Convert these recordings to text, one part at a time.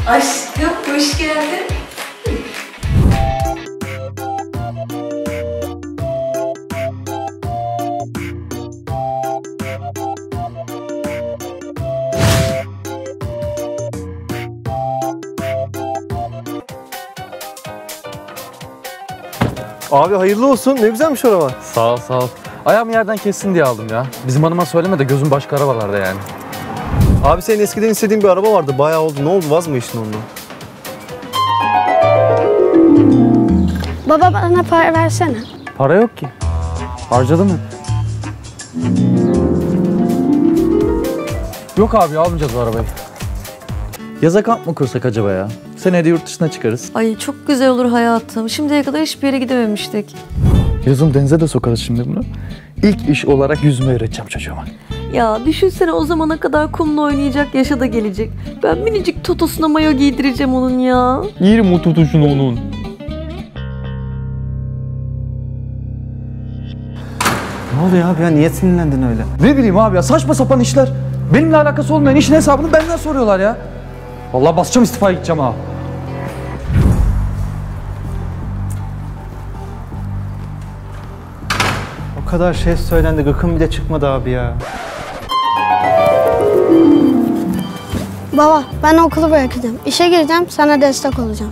Aşkım hoş geldin. Abi hayırlı olsun. Ne güzelmiş araba. Sağ ol, sağ ol. Ayağımı yerden kessin diye aldım ya. Bizim hanıma söyleme de gözüm başka arabalarda yani. Abi senin eskiden istediğin bir araba vardı. Bayağı oldu. Ne oldu? Vaz mı geçtin ondan? Baba bana para versene. Para yok ki. Harcadım hep. Yok abi almayacağız bu arabayı. Yaza kamp mı kursak acaba ya? Seneye de yurt dışına çıkarız. Ay çok güzel olur hayatım. Şimdiye kadar hiçbir yere gidememiştik. Yazın denize de sokarız şimdi bunu. İlk iş olarak yüzme öğreteceğim çocuğuma. Ya düşünsene o zamana kadar kumla oynayacak yaşa da gelecek. Ben minicik totosuna mayo giydireceğim onun ya. Yerim o tutuşunu onun. Ne oluyor abi ya? Niye sinirlendin öyle? Ne bileyim abi ya saçma sapan işler. Benimle alakası olmayan işin hesabını benden soruyorlar ya. Vallahi basacağım istifaya gideceğim ha. O kadar şey söylendi. Gıkım bile çıkmadı abi ya. Baba ben okulu bırakacağım. İşe gireceğim, sana destek olacağım.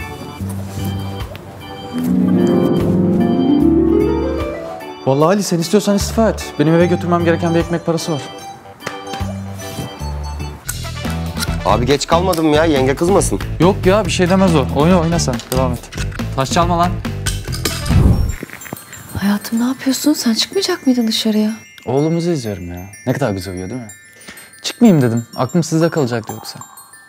Vallahi Ali sen istiyorsan istifa et. Benim eve götürmem gereken bir ekmek parası var. Abi geç kalmadım ya, yenge kızmasın. Yok ya bir şey demez o. Oyna sen. Devam et. Taş çalma lan. Hayatım ne yapıyorsun? Sen çıkmayacak mıydın dışarıya? Oğlumuzu izliyorum ya. Ne kadar güzel uyuyor değil mi? Çıkmayayım dedim. Aklım sizde kalacaktı yoksa.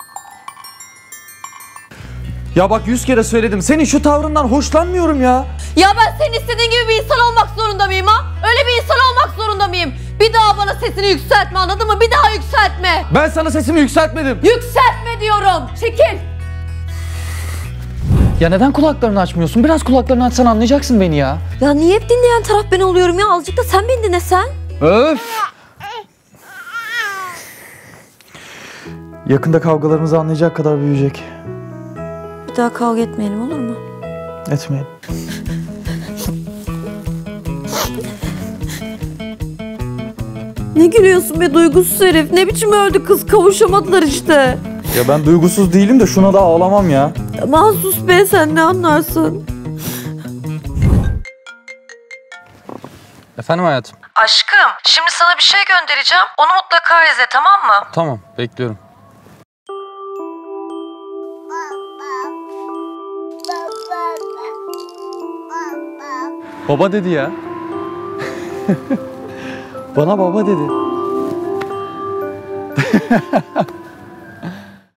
Ya bak 100 kere söyledim. Senin şu tavrından hoşlanmıyorum ya. Ya ben senin istediğin gibi bir insan olmak zorunda mıyım ha? Öyle bir insan olmak zorunda mıyım? Bir daha bana sesini yükseltme, anladın mı? Bir daha yükseltme. Ben sana sesimi yükseltmedim. Yükseltme diyorum. Çekil. Ya neden kulaklarını açmıyorsun? Biraz kulaklarını açsan anlayacaksın beni ya. Ya niye hep dinleyen taraf ben oluyorum ya? Azıcık da sen beni dinlesen. Öf! Yakında kavgalarımızı anlayacak kadar büyüyecek. Bir daha kavga etmeyelim olur mu? Etmeyin. Ne gülüyorsun be duygusuz herif? Ne biçim öldü kız? Kavuşamadılar işte. Ya ben duygusuz değilim de şuna da ağlamam ya. Aman sus be, sen ne anlarsın? Efendim hayatım? Aşkım, şimdi sana bir şey göndereceğim. Onu mutlaka izle, tamam mı? Tamam, bekliyorum. Baba dedi ya. Bana baba dedi.